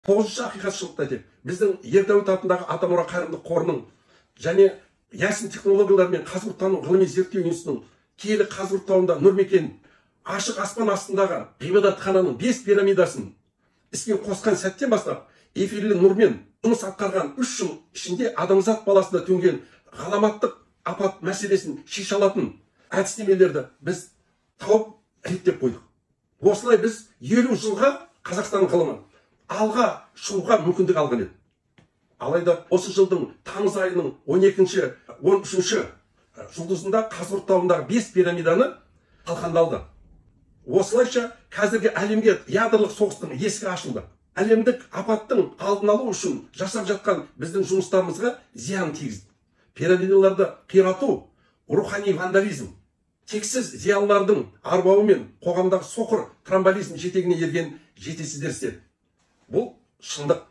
Тоғызыншы ақиқат шындықты айтайық. Біздің Ердәулет атындағы Атамұра қайырымдылық қорының және Ясин технологиялар мен қазығұрттану ғылыми зерттеу институтының киелі қазығұрттауында Нұрмекен ашық аспан астындағы ғибадатхананың 5 пирамидасын іске қосқан сәттен бастап эфирлі нұрмен жұмыс атқарған 3 жыл ішінде адамзат баласына төнген ғаламаттық апат мәселесін шеше алатын әдістемелерді біз тауып реттеп қойдық. Осылай біз 50 жылға Қазақстан ғылымы алға шығуға мүмкіндік алған еді. Алайда осы жылдың тамыз айының 12-13 жұлдызында Қазығұрттауындағы 5 пирамиданы талқандалды. Осылайша қазіргі әлемге ядролық соғыстың есігі ашылды. Әлемдік апаттың алдын алу үшін жасап жатқан біздің жұмыстарымызға зиян тигізді. Пирамидаларды қирату рухани вандализм, тексіз зиялылардың арбауы мен қоғамдағы соқыр трамболизм жетегіне ерген жетесіздер істеді. Бұл шындық.